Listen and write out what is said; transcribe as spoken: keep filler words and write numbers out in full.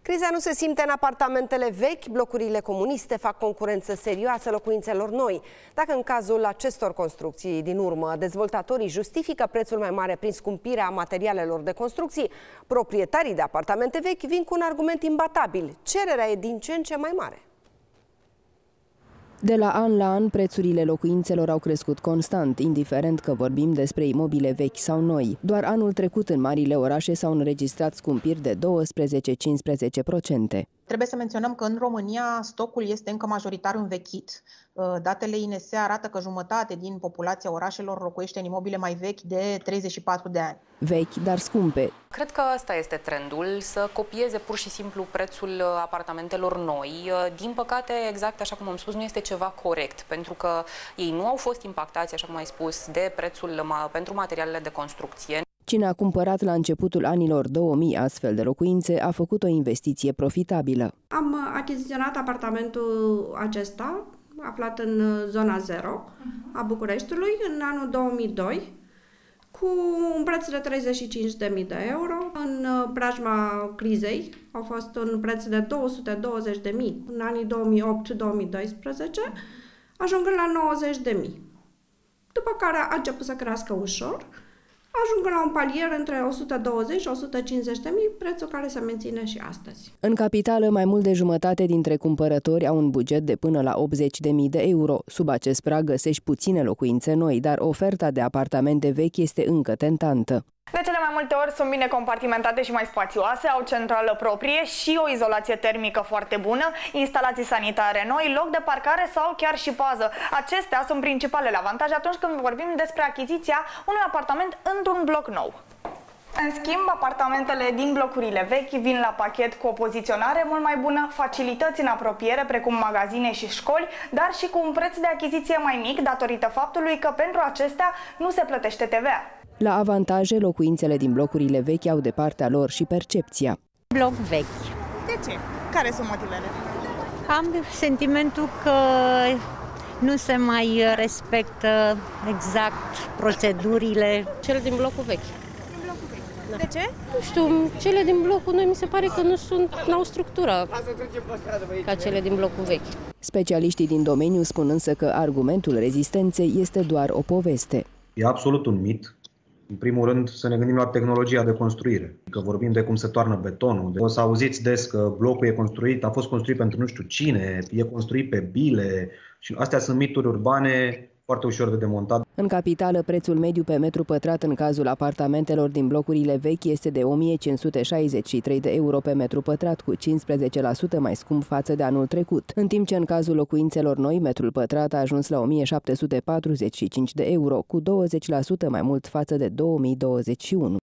Criza nu se simte în apartamentele vechi, blocurile comuniste fac concurență serioasă locuințelor noi. Dacă în cazul acestor construcții din urmă dezvoltatorii justifică prețul mai mare prin scumpirea materialelor de construcții, proprietarii de apartamente vechi vin cu un argument imbatabil: cererea e din ce în ce mai mare. De la an la an, prețurile locuințelor au crescut constant, indiferent că vorbim despre imobile vechi sau noi. Doar anul trecut în marile orașe s-au înregistrat scumpiri de douăsprezece-cincisprezece la sută. Trebuie să menționăm că în România stocul este încă majoritar învechit. Datele I N S arată că jumătate din populația orașelor locuiește în imobile mai vechi de treizeci și patru de ani. Vechi, dar scumpe. Cred că ăsta este trendul, să copieze pur și simplu prețul apartamentelor noi. Din păcate, exact așa cum am spus, nu este ceva corect, pentru că ei nu au fost impactați, așa cum ai spus, de prețul pentru materialele de construcție. Cine a cumpărat la începutul anilor două mii astfel de locuințe a făcut o investiție profitabilă. Am achiziționat apartamentul acesta, aflat în zona zero a Bucureștiului, în anul două mii doi, cu un preț de treizeci și cinci de mii de euro. În preajma crizei au fost un preț de două sute douăzeci de mii în anii două mii opt două mii doisprezece, ajungând la nouăzeci de mii. După care a început să crească ușor, ajungând la un palier între o sută douăzeci și o sută cincizeci de mii, prețul care se menține și astăzi. În capitală, mai mult de jumătate dintre cumpărători au un buget de până la optzeci de mii de euro. Sub acest prag găsești puține locuințe noi, dar oferta de apartamente vechi este încă tentantă. De cele mai multe ori sunt bine compartimentate și mai spațioase, au centrală proprie și o izolație termică foarte bună, instalații sanitare noi, loc de parcare sau chiar și pază. Acestea sunt principalele avantaje atunci când vorbim despre achiziția unui apartament într-un bloc nou. În schimb, apartamentele din blocurile vechi vin la pachet cu o poziționare mult mai bună, facilități în apropiere precum magazine și școli, dar și cu un preț de achiziție mai mic datorită faptului că pentru acestea nu se plătește T V A. La avantaje, locuințele din blocurile vechi au de partea lor și percepția. Bloc vechi. De ce? Care sunt motivele? Am sentimentul că nu se mai respectă exact procedurile. Cele din blocul vechi. Din blocul vechi. Da. De ce? Nu știu, cele din blocul noi mi se pare că nu sunt, n-au structură ca cele din blocul vechi. Specialiștii din domeniu spun însă că argumentul rezistenței este doar o poveste. E absolut un mit. În primul rând să ne gândim la tehnologia de construire. Că vorbim de cum se toarnă betonul. O să auziți des că blocul e construit, a fost construit pentru nu știu cine, e construit pe bile. Și astea sunt mituri urbane foarte ușor de demontat. În capitală, prețul mediu pe metru pătrat în cazul apartamentelor din blocurile vechi este de o mie cinci sute șaizeci și trei de euro pe metru pătrat, cu cincisprezece la sută mai scump față de anul trecut, în timp ce în cazul locuințelor noi, metrul pătrat a ajuns la o mie șapte sute patruzeci și cinci de euro, cu douăzeci la sută mai mult față de două mii douăzeci și unu.